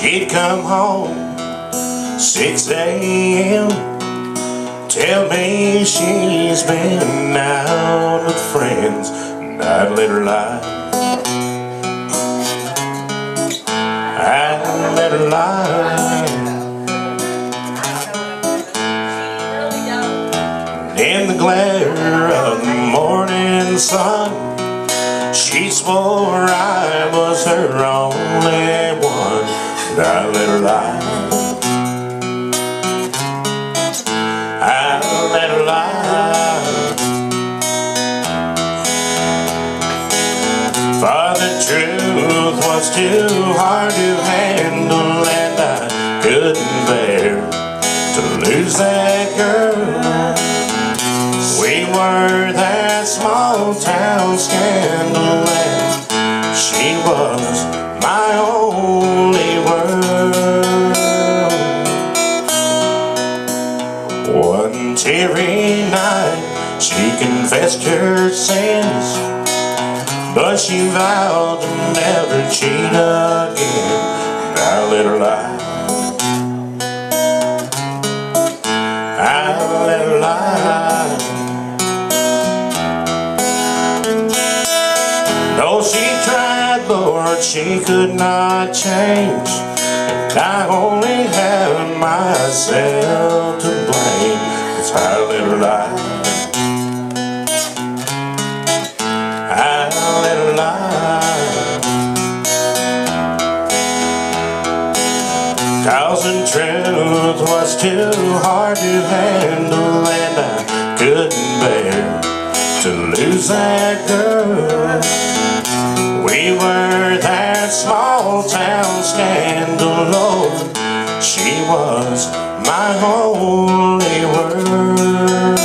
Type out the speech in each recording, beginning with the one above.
She'd come home 6 a.m. Tell me she's been out with friends, and I'd let her lie. I'd let her lie. In the glare of the morning sun, she swore I was her only one, and I let her lie. I let her lie. For the truth was too hard to handle, and I couldn't bear to lose that girl. We were that small town scandal, and she was my only world. One teary night she confessed her sins, but she vowed to never cheat again, and I let her lie. I let her lie. Though she tried, Lord, she could not change, and I only have myself to blame, 'cause I let her lie. I let her lie. 'Cause the truth was too hard to handle, and I couldn't bear to lose that girl. We were that small town scandal, Lord. She was my only world.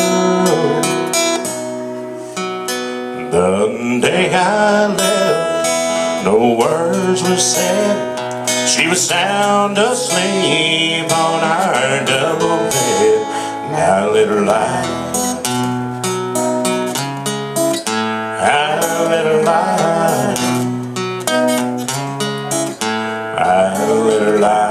The day I left, no words were said. She was sound asleep on our double bed, and I let her lie. I let her lie. I let her lie.